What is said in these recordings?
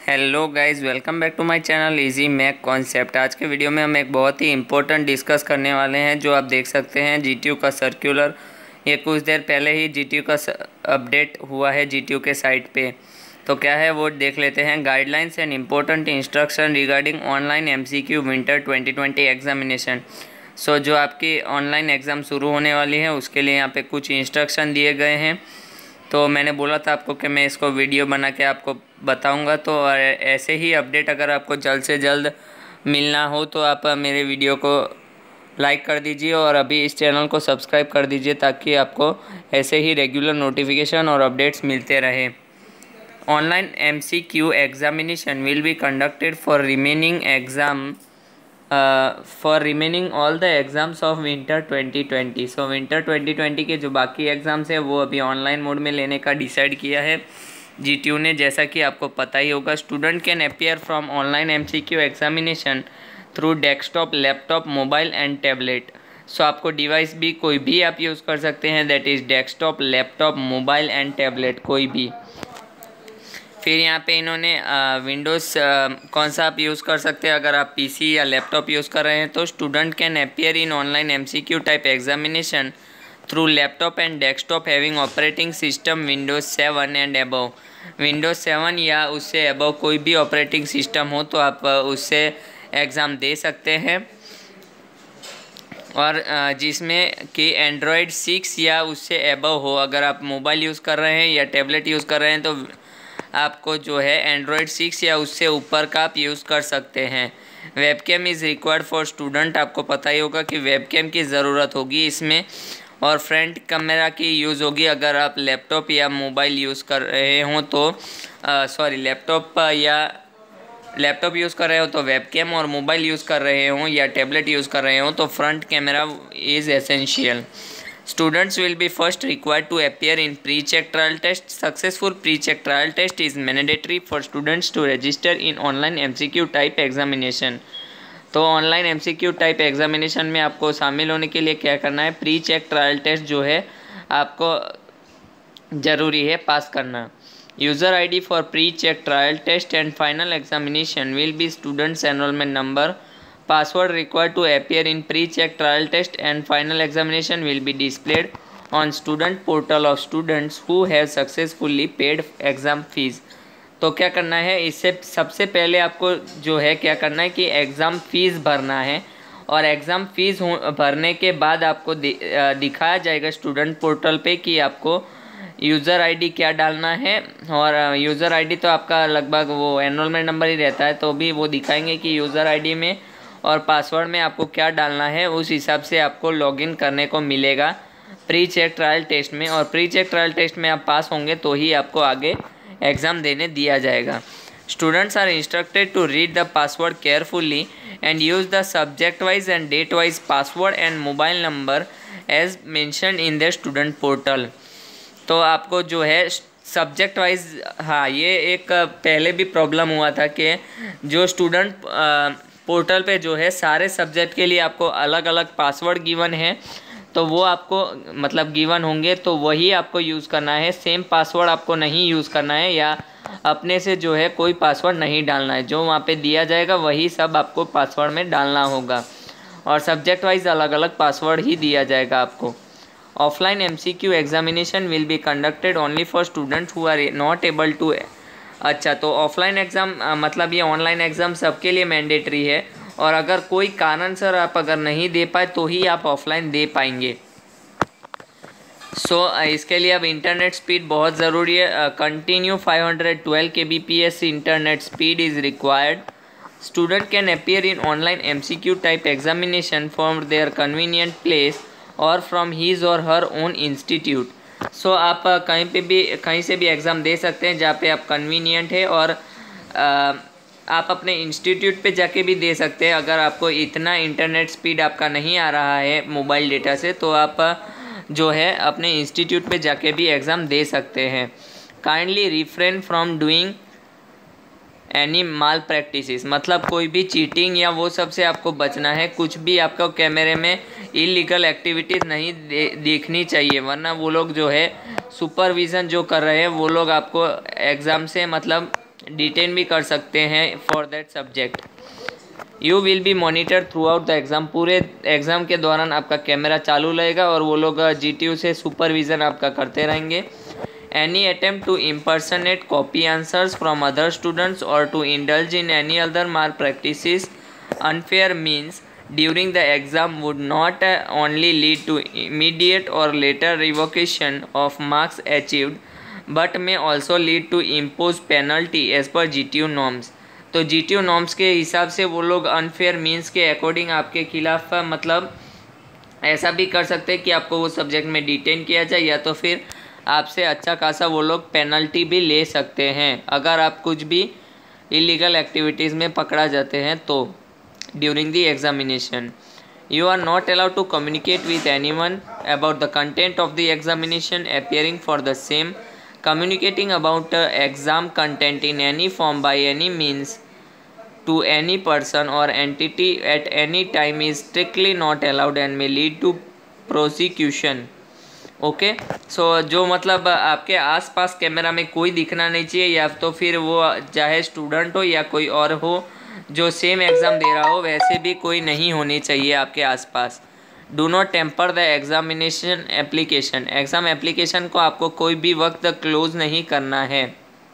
Hello guys, welcome back to my channel Easy Mech Concept. आज के video में हम एक बहुत ही इम्पोर्टेंट डिस्कस करने वाले हैं। जो आप देख सकते हैं जीटीयू का सर्कुलर, ये कुछ देर पहले ही जीटीयू का अपडेट हुआ है जीटीयू के साइट पे। तो क्या है वो देख लेते हैं। Guidelines and important instruction regarding online MCQ winter 2020 examination. So जो आपकी ऑनलाइन एग्ज़ाम शुरू होने वाली है उसके लिए यहाँ पे कुछ इंस्ट्रक्शन दिए गए हैं। तो मैंने बोला था आपको कि मैं इसको वीडियो बना के आपको बताऊंगा। तो ऐसे ही अपडेट अगर आपको जल्द से जल्द मिलना हो तो आप मेरे वीडियो को लाइक कर दीजिए और अभी इस चैनल को सब्सक्राइब कर दीजिए ताकि आपको ऐसे ही रेगुलर नोटिफिकेशन और अपडेट्स मिलते रहे। Online MCQ examination will be conducted for remaining all the exams of winter 2020। So winter 2020 के जो बाकी एग्ज़ाम्स है वो अभी ऑनलाइन मोड में लेने का डिसाइड किया है जीटीयू ने। जैसा कि आपको पता ही होगा, student can appear from online MCQ examination through desktop, laptop, mobile and tablet. So आपको डिवाइस भी कोई भी आप यूज़ कर सकते हैं, that is desktop, laptop, mobile and tablet, कोई भी। फिर यहाँ पे इन्होंने विंडोज़ कौन सा आप यूज़ कर सकते हैं अगर आप पीसी या लैपटॉप यूज़ कर रहे हैं तो student can appear in online MCQ type examination through laptop and desktop having operating system Windows 7 and above. Windows 7 या उससे अबव कोई भी ऑपरेटिंग सिस्टम हो तो आप उससे एग्ज़ाम दे सकते हैं। और जिसमें कि एंड्रॉयड 6 या उससे अबव हो। अगर आप मोबाइल यूज़ कर रहे हैं या टैबलेट यूज़ कर रहे हैं तो आपको जो है एंड्रॉयड 6 या उससे ऊपर का आप यूज़ कर सकते हैं। Webcam is required for student. आपको पता ही होगा कि वेबकैम की ज़रूरत होगी इसमें, और फ्रंट कैमरा की यूज़ होगी अगर आप लैपटॉप या मोबाइल यूज़ कर रहे हों तो लैपटॉप यूज़ कर रहे हो तो वेबकैम, और मोबाइल यूज़ कर रहे हों या टैबलेट यूज़ कर रहे हों तो front camera is essential. Students will be first required to appear in pre-check trial test. Successful pre-check trial test is mandatory for students to register in online MCQ type examination. तो online MCQ type examination में आपको शामिल होने के लिए क्या करना है, प्री चेक ट्रायल टेस्ट जो है आपको ज़रूरी है पास करना। User ID for pre check trial test and final examination will be students enrollment number. Password required to appear in pre-check trial test and final examination will be displayed on student portal of students who have successfully paid exam fees। तो क्या करना है, इससे सबसे पहले आपको जो है क्या करना है कि एग्ज़ाम फ़ीस भरना है, और एग्ज़ाम फ़ीस भरने के बाद आपको दिखाया जाएगा स्टूडेंट पोर्टल पे कि आपको यूज़र आईडी क्या डालना है। और यूज़र आईडी तो आपका लगभग वो एनरोलमेंट नंबर ही रहता है, तो भी वो दिखाएंगे कि यूज़र आईडी में और पासवर्ड में आपको क्या डालना है, उस हिसाब से आपको लॉगिन करने को मिलेगा प्री चेक ट्रायल टेस्ट में। और प्री चेक ट्रायल टेस्ट में आप पास होंगे तो ही आपको आगे एग्ज़ाम देने दिया जाएगा। Students are instructed to read the password carefully and use the subject wise and date wise password and mobile number as mention in the student portal. तो आपको जो है सब्जेक्ट वाइज, हाँ ये एक पहले भी प्रॉब्लम हुआ था कि जो स्टूडेंट पोर्टल पे जो है सारे सब्जेक्ट के लिए आपको अलग अलग पासवर्ड गिवन है, तो वो आपको मतलब गिवन होंगे तो वही आपको यूज़ करना है। सेम पासवर्ड आपको नहीं यूज़ करना है या अपने से जो है कोई पासवर्ड नहीं डालना है। जो वहाँ पे दिया जाएगा वही सब आपको पासवर्ड में डालना होगा, और सब्जेक्ट वाइज अलग अलग पासवर्ड ही दिया जाएगा आपको। Offline MCQ examination will be conducted only for students who are not able to. अच्छा, तो ऑफलाइन एग्ज़ाम मतलब ये ऑनलाइन एग्ज़ाम सबके लिए मैंडेटरी है, और अगर कोई कारण सर आप अगर नहीं दे पाए तो ही आप ऑफलाइन दे पाएंगे। इसके लिए अब इंटरनेट स्पीड बहुत ज़रूरी है। Continue 512 kbps internet speed is required. Student can appear in online MCQ type examination from their convenient place or from his or her own institute. आप कहीं से भी एग्ज़ाम दे सकते हैं जहाँ पे आप कन्वीनियंट है, और आप अपने इंस्टीट्यूट पे जाके भी दे सकते हैं। अगर आपको इतना इंटरनेट स्पीड आपका नहीं आ रहा है मोबाइल डेटा से तो आप जो है अपने इंस्टीट्यूट पे जाके भी एग्ज़ाम दे सकते हैं। Kindly refrain from doing any malpractices, मतलब कोई भी चीटिंग या वो सब से आपको बचना है। कुछ भी आपको कैमरे में इलीगल एक्टिविटीज़ नहीं देखनी चाहिए, वरना वो लोग जो है सुपरविज़न जो कर रहे हैं वो लोग आपको एग्ज़ाम से मतलब डिटेन भी कर सकते हैं for that subject. You will be monitor throughout the exam, पूरे एग्ज़ाम के दौरान आपका कैमरा चालू रहेगा और वो लोग GTU से सुपरविज़न आपका करते रहेंगे। Any attempt to impersonate copy answers from other students or to indulge in any other mark practices unfair means during the exam would not only lead to immediate or later revocation of marks achieved but may also lead to imposed penalty as per GTU norms। तो GTU norms के हिसाब से वो लोग unfair means के according आपके खिलाफ मतलब ऐसा भी कर सकते हैं कि आपको वो सब्जेक्ट में डिटेन किया जाए या तो फिर आपसे अच्छा खासा वो लोग पेनल्टी भी ले सकते हैं अगर आप कुछ भी इलीगल एक्टिविटीज़ में पकड़ा जाते हैं तो। During the examination, you are not allowed to communicate with anyone about the content of the examination appearing for the same. Communicating about exam content in any form by any means to any person or entity at any time is strictly not allowed and may lead to prosecution। Okay so जो मतलब आपके आसपास camera में कोई दिखना नहीं चाहिए या तो फिर वो चाहे स्टूडेंट हो या कोई और हो जो सेम एग्ज़ाम दे रहा हो, वैसे भी कोई नहीं होनी चाहिए आपके आसपास। Do not tamper the examination application, exam application को आपको कोई भी वक्त क्लोज नहीं करना है।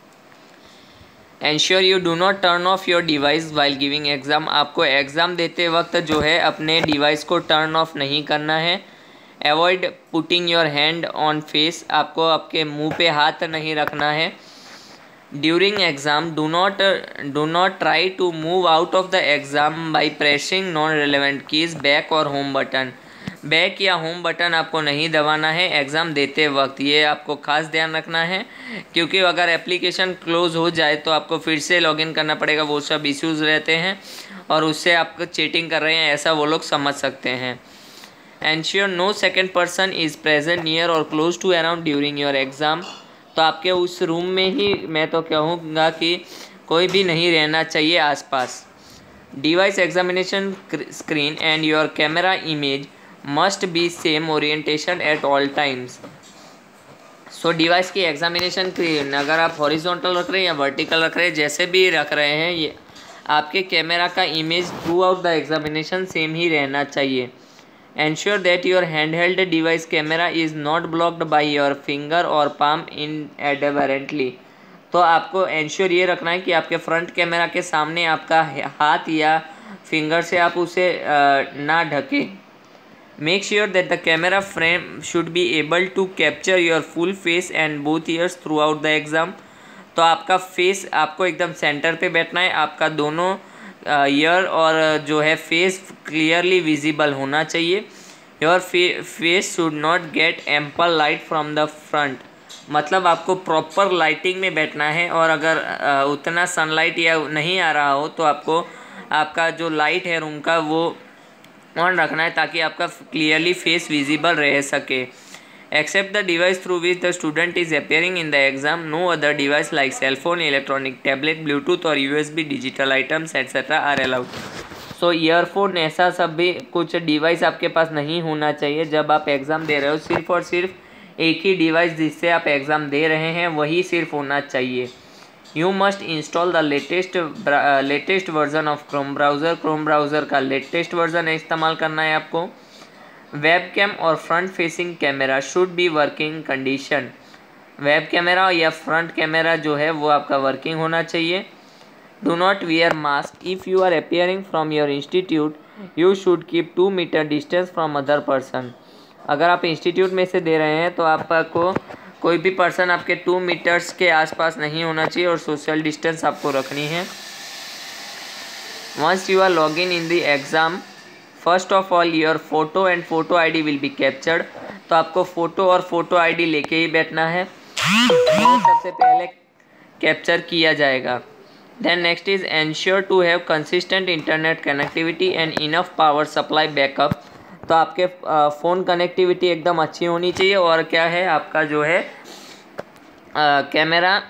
Ensure you do not turn off your device while giving exam, आपको एग्ज़ाम देते वक्त जो है अपने डिवाइस को टर्न ऑफ नहीं करना है। Avoid putting your hand on face, आपको आपके मुंह पे हाथ नहीं रखना है। During exam do not try to move out of the exam by pressing non relevant keys back or home button, back या होम बटन आपको नहीं दबाना है एग्ज़ाम देते वक्त, ये आपको खास ध्यान रखना है क्योंकि अगर एप्लीकेशन क्लोज हो जाए तो आपको फिर से लॉगिन करना पड़ेगा, वो सब इश्यूज़ रहते हैं और उससे आप चीटिंग कर रहे हैं ऐसा वो लोग समझ सकते हैं। Ensure no second person is present near or close to around during your exam, तो आपके उस रूम में ही मैं तो कहूँगा कि कोई भी नहीं रहना चाहिए आसपास। Device examination screen and your camera image must be same orientation at all times. So device की एग्जामिनेशन स्क्रीन अगर आप हॉरिजॉन्टल रख रहे हैं या वर्टिकल रख रहे हैं, जैसे भी रख रहे हैं, ये आपके कैमरा का image throughout the examination same ही रहना चाहिए। Ensure that your handheld device camera is not blocked by your finger or palm inadvertently, तो आपको एंश्योर ये रखना है कि आपके फ्रंट कैमरा के सामने आपका हाथ या फिंगर से आप उसे ना ढकें। Make sure that the camera frame should be able to capture your full face and both ears throughout the exam, तो आपका फेस आपको एकदम सेंटर पे बैठना है, आपका दोनों ईयर और जो है फेस क्लियरली विजिबल होना चाहिए। Your face should not get ample light from the front, मतलब आपको प्रॉपर लाइटिंग में बैठना है और अगर उतना सनलाइट या नहीं आ रहा हो तो आपको आपका जो लाइट है रूम का वो ऑन रखना है ताकि आपका क्लियरली फेस विजिबल रह सके। Except the device through which the student is appearing in the exam, no other device like cell phone, electronic tablet, Bluetooth or USB digital items etc. are allowed। So earphone ऐसा सब भी कुछ device आपके पास नहीं होना चाहिए जब आप एग्ज़ाम दे रहे हो, सिर्फ और सिर्फ एक ही डिवाइस जिससे आप एग्ज़ाम दे रहे हैं वही सिर्फ होना चाहिए। You must install the latest version of Chrome browser, Chrome browser का लेटेस्ट वर्जन इस्तेमाल करना है आपको। वेबकैम और front facing camera should be working condition, web camera या फ्रंट कैमरा जो है वो आपका वर्किंग होना चाहिए। Do not wear mask if you are appearing from your institute, you should keep 2 metre distance from other person, अगर आप institute में से दे रहे हैं तो आपको कोई भी पर्सन आपके 2 मीटर्स के आसपास नहीं होना चाहिए और सोशल डिस्टेंस आपको रखनी है। Once you are log in the exam, first of all your photo and photo ID will be captured, तो आपको फ़ोटो और फोटो आईडी लेके ही बैठना है, सबसे पहले कैप्चर किया जाएगा। Then next is ensure to have consistent internet connectivity and enough power supply backup, तो आपके फ़ोन कनेक्टिविटी एकदम अच्छी होनी चाहिए और क्या है आपका जो है कैमरा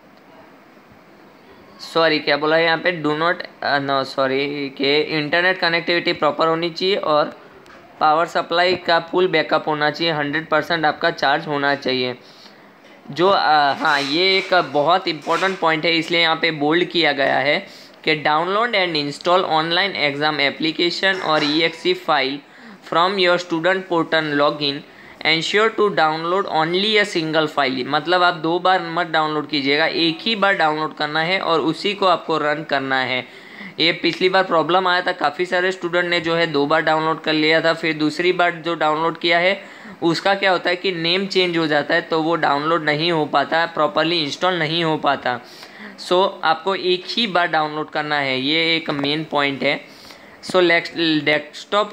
क्या बोला है यहाँ पे, डू नॉट कि इंटरनेट कनेक्टिविटी प्रॉपर होनी चाहिए और पावर सप्लाई का फुल बैकअप होना चाहिए, 100% आपका चार्ज होना चाहिए। जो हाँ, ये एक बहुत इम्पोर्टेंट पॉइंट है, इसलिए यहाँ पे बोल्ड किया गया है कि download and install online exam application और EXE file from your student portal login, ensure to download only a single file. मतलब आप 2 बार मत डाउनलोड कीजिएगा, एक ही बार डाउनलोड करना है और उसी को आपको रन करना है। ये पिछली बार प्रॉब्लम आया था, काफ़ी सारे स्टूडेंट ने जो है 2 बार डाउनलोड कर लिया था, फिर दूसरी बार जो डाउनलोड किया है उसका क्या होता है कि नेम चेंज हो जाता है, तो वो डाउनलोड नहीं हो पाता, प्रॉपरली इंस्टॉल नहीं हो पाता। सो आपको एक ही बार डाउनलोड करना है, ये एक मेन पॉइंट है। सो डेस्कटॉप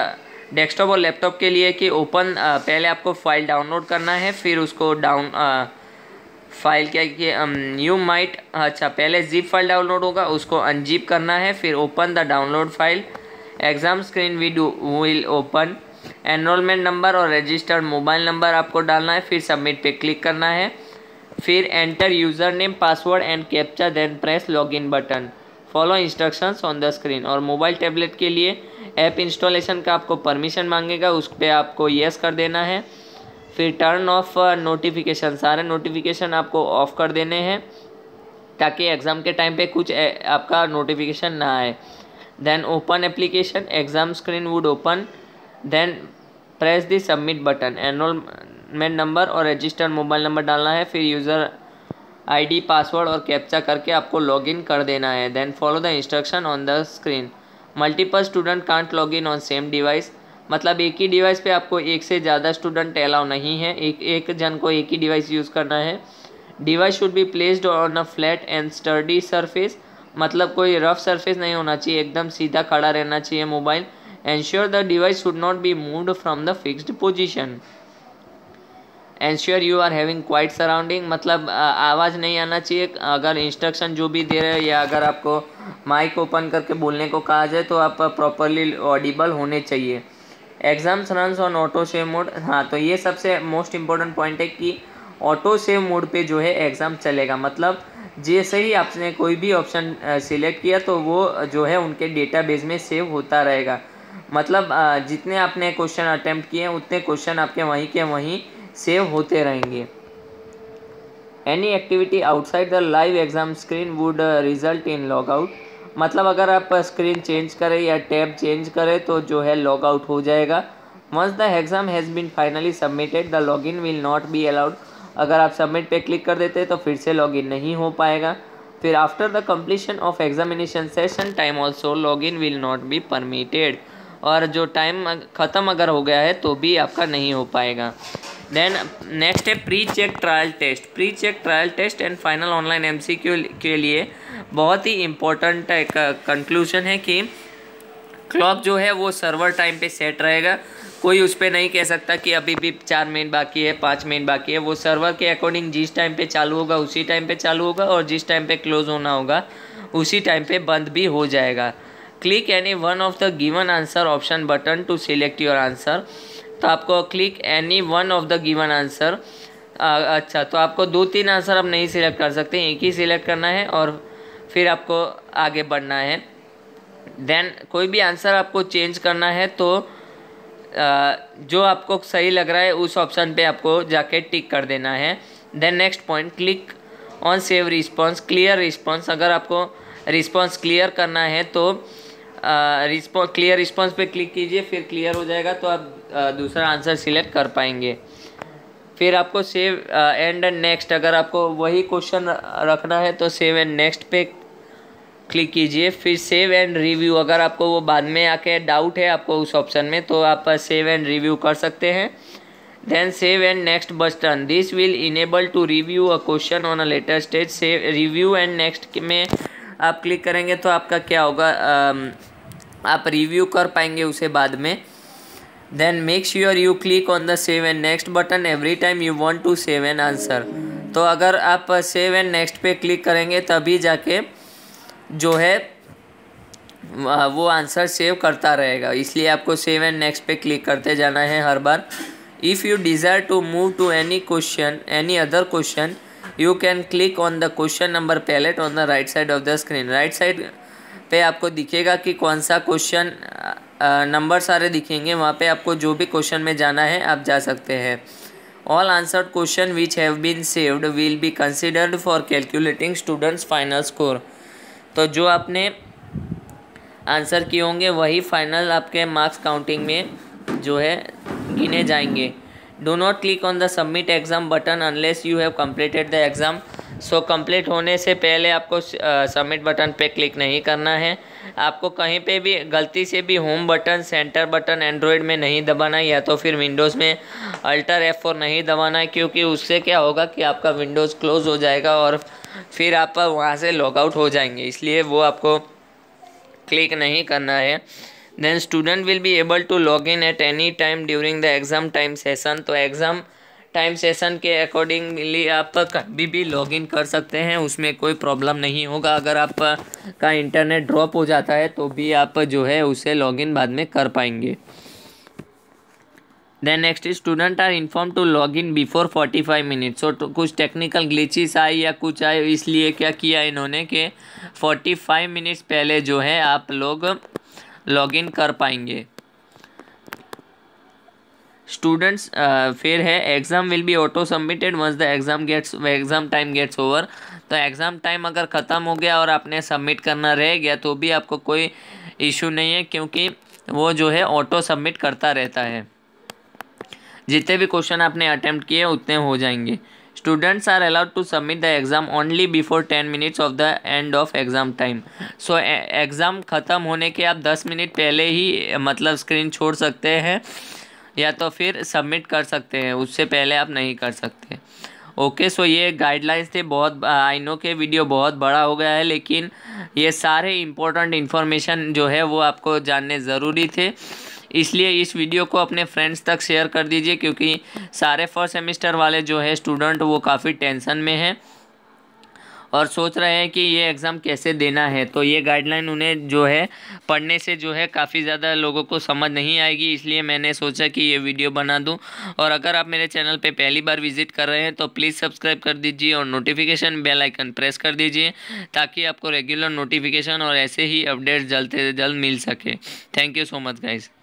और लैपटॉप के लिए कि ओपन पहले आपको फाइल डाउनलोड करना है, फिर उसको फाइल क्या कि यू माइट पहले जिप फाइल डाउनलोड होगा, उसको अनजिप करना है, फिर open the download file, exam screen will open, enrollment number और रजिस्टर्ड मोबाइल नंबर आपको डालना है, फिर सबमिट पे क्लिक करना है, फिर enter user name password and captcha, then press login button, follow instructions on the screen. और मोबाइल टैबलेट के लिए ऐप इंस्टॉलेशन का आपको परमिशन मांगेगा, उस पर आपको येस कर देना है। फिर टर्न ऑफ नोटिफिकेशन, सारे नोटिफिकेशन आपको ऑफ कर देने हैं ताकि एग्ज़ाम के टाइम पे कुछ आपका नोटिफिकेशन ना आए। Then open application, exam screen would open, then press the submit button, enrollment number और रजिस्टर्ड मोबाइल नंबर डालना है, फिर यूज़र ID पासवर्ड और कैप्चा करके आपको लॉगिन कर देना है। Then follow the instruction on the screen. Multiple student can't login on same device, मतलब एक ही डिवाइस पे आपको एक से ज़्यादा स्टूडेंट अलाउ नहीं है, एक जन को एक ही डिवाइस यूज़ करना है। Device should be placed on a flat and sturdy surface, मतलब कोई रफ सरफेस नहीं होना चाहिए, एकदम सीधा खड़ा रहना चाहिए mobile. Ensure the device should not be moved from the fixed position. Ensure you are having quiet surrounding, मतलब आवाज़ नहीं आना चाहिए अगर इंस्ट्रक्शन जो भी दे रहे हैं, या अगर आपको माइक ओपन करके बोलने को कहा जाए तो आप प्रॉपरली ऑडिबल होने चाहिए। Exams runs on auto save mode, हाँ तो ये सबसे मोस्ट इम्पोर्टेंट पॉइंट है कि ऑटो सेव मोड पे जो है एग्ज़ाम चलेगा, मतलब जैसे ही आपने कोई भी ऑप्शन सिलेक्ट किया तो वो जो है उनके डेटाबेस में सेव होता रहेगा। मतलब जितने आपने क्वेश्चन अटैम्प्ट किए हैं उतने क्वेश्चन आपके वहीं के वहीं सेव होते रहेंगे। Any activity outside the live exam screen would result in log out, मतलब अगर आप स्क्रीन चेंज करें या टैब चेंज करें तो जो है लॉग आउट हो जाएगा। Once the exam has been finally submitted the login will not be allowed, अगर आप सबमिट पे क्लिक कर देते हैं तो फिर से लॉगिन नहीं हो पाएगा। फिर after the completion of examination session time also login will not be permitted, और जो टाइम ख़त्म अगर हो गया है तो भी आपका नहीं हो पाएगा। देन नेक्स्ट है pre check trial test. Pre check trial test and final online MCQ के लिए बहुत ही इम्पोर्टेंट एक कंक्लूजन है कि क्लॉक जो है वो सर्वर टाइम पे सेट रहेगा, कोई उस पर नहीं कह सकता कि अभी भी 4 मिनट बाकी है, 5 मिनट बाकी है। वो सर्वर के अकॉर्डिंग जिस टाइम पे चालू होगा उसी टाइम पे चालू होगा, और जिस टाइम पे क्लोज होना होगा उसी टाइम पे बंद भी हो जाएगा। Click any one of the given answer option button to select your answer, तो आपको click any one of the given answer, अच्छा तो आपको 2-3 आंसर आप नहीं सिलेक्ट कर सकते, एक ही सिलेक्ट करना है और फिर आपको आगे बढ़ना है। देन कोई भी आंसर आपको चेंज करना है तो जो आपको सही लग रहा है उस ऑप्शन पे आपको जाके टिक कर देना है। Then next point, click on save response clear response, अगर आपको रिस्पॉन्स क्लियर करना है तो क्लियर रिस्पॉन्स पे क्लिक कीजिए, फिर क्लियर हो जाएगा तो आप दूसरा आंसर सिलेक्ट कर पाएंगे। फिर आपको सेव एंड नेक्स्ट, अगर आपको वही क्वेश्चन रखना है तो सेव एंड नेक्स्ट पे क्लिक कीजिए। फिर सेव एंड रिव्यू, अगर आपको वो बाद में आके डाउट है आपको उस ऑप्शन में तो आप सेव एंड रिव्यू कर सकते हैं। Then save and next button, this will enable to review a question on a later stage. Save review and next में आप क्लिक करेंगे तो आपका क्या होगा, आप रिव्यू कर पाएंगे उसे बाद में। Then make sure you click on the save and next button every time you want to save an answer, तो अगर आप सेव एंड नेक्स्ट पे क्लिक करेंगे तभी जाके जो है वो आंसर सेव करता रहेगा, इसलिए आपको सेव एंड नेक्स्ट पे क्लिक करते जाना है हर बार। If you desire to move to any other question you can click on the question number palette on the right side of the screen. Right side पे आपको दिखेगा कि कौन सा क्वेश्चन, नंबर सारे दिखेंगे, वहाँ पे आपको जो भी क्वेश्चन में जाना है आप जा सकते हैं। All answered question which have been saved will be considered for calculating students final score. तो जो आपने आंसर किए होंगे वही फाइनल आपके मार्क्स काउंटिंग में जो है गिने जाएंगे। Do not click on the submit exam button unless you have completed the exam. So complete होने से पहले आपको सबमिट बटन पे क्लिक नहीं करना है। आपको कहीं पे भी गलती से भी home button, center button Android में नहीं दबाना है, या तो फिर विंडोज़ में अल्टर F4 नहीं दबाना है, क्योंकि उससे क्या होगा कि आपका विंडोज़ क्लोज़ हो जाएगा और फिर आप वहाँ से लॉग आउट हो जाएंगे, इसलिए वो आपको क्लिक नहीं करना है। Then student will be able to log in at any time during the exam time session. तो एग्ज़ाम टाइम सेशन के अकॉर्डिंगली आप कभी भी लॉग इन कर सकते हैं, उसमें कोई प्रॉब्लम नहीं होगा। अगर आप का इंटरनेट ड्रॉप हो जाता है तो भी आप जो है उसे लॉग इन बाद में कर पाएंगे। Then next student are inform to log in before 45 minutes. तो कुछ टेक्निकल ग्लिचेस आए या कुछ आए, इसलिए क्या किया इन्होंने कि 45 मिनट्स पहले जो है आप लोग लॉग इन कर पाएंगे। स्टूडेंट्स फिर है exam will be auto submitted once the exam time gets over. तो एग्ज़ाम टाइम अगर ख़त्म हो गया और आपने सबमिट करना रह गया तो भी आपको कोई इशू नहीं है, क्योंकि वो जो है ऑटो सबमिट करता रहता है। जितने भी क्वेश्चन आपने अटेम्प्ट किए उतने हो जाएंगे। Students are allowed to submit the exam only before 10 minutes of the end of exam time. So exam ख़त्म होने के आप 10 मिनट पहले ही मतलब स्क्रीन छोड़ सकते हैं या तो फिर सबमिट कर सकते हैं, उससे पहले आप नहीं कर सकते। ओके, सो ये गाइडलाइंस थे। बहुत आई नो के वीडियो बहुत बड़ा हो गया है, लेकिन ये सारे इम्पोर्टेंट इन्फॉर्मेशन जो है वो आपको जानने ज़रूरी थे, इसलिए इस वीडियो को अपने फ्रेंड्स तक शेयर कर दीजिए, क्योंकि सारे फर्स्ट सेमेस्टर वाले जो है स्टूडेंट वो काफ़ी टेंशन में हैं और सोच रहे हैं कि ये एग्ज़ाम कैसे देना है। तो ये गाइडलाइन उन्हें जो है पढ़ने से जो है काफ़ी ज़्यादा लोगों को समझ नहीं आएगी, इसलिए मैंने सोचा कि ये वीडियो बना दूं। और अगर आप मेरे चैनल पे पहली बार विजिट कर रहे हैं तो प्लीज़ सब्सक्राइब कर दीजिए और नोटिफिकेशन बेल आइकन प्रेस कर दीजिए, ताकि आपको रेगुलर नोटिफिकेशन और ऐसे ही अपडेट्स जल्द से जल्द मिल सके। Thank you so much guys.